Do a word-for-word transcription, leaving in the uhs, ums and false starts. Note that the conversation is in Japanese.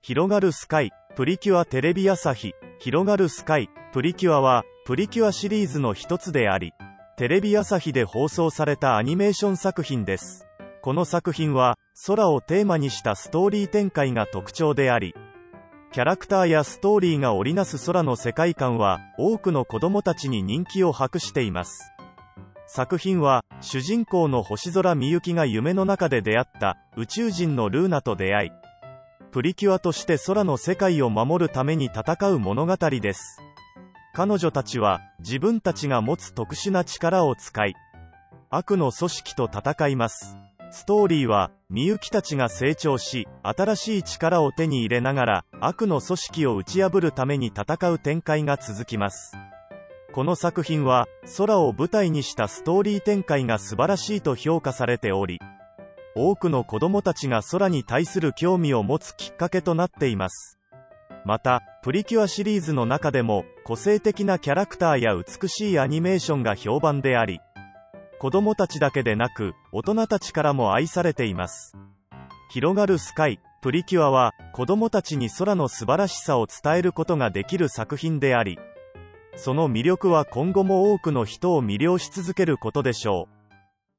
広がるスカイ、プリキュアテレビ朝日、広がるスカイ、プリキュアは、プリキュアシリーズの一つであり、テレビ朝日で放送されたアニメーション作品です。この作品は、空をテーマにしたストーリー展開が特徴であり、キャラクターやストーリーが織りなす空の世界観は、多くの子供たちに人気を博しています。作品は、主人公の星空みゆきが夢の中で出会った宇宙人のルーナと出会い、プリキュアとして空の世界を守るために戦う物語です。彼女たちは自分たちが持つ特殊な力を使い、悪の組織と戦います。ストーリーはみゆきたちが成長し、新しい力を手に入れながら悪の組織を打ち破るために戦う展開が続きます。この作品は空を舞台にしたストーリー展開が素晴らしいと評価されており、多くの子供たちが空に対する興味を持つきっかけとなっています。また、プリキュアシリーズの中でも個性的なキャラクターや美しいアニメーションが評判であり、子供たちだけでなく大人たちからも愛されています。広がるスカイ、プリキュアは子供たちに空の素晴らしさを伝えることができる作品であり、その魅力は今後も多くの人を魅了し続けることでしょう。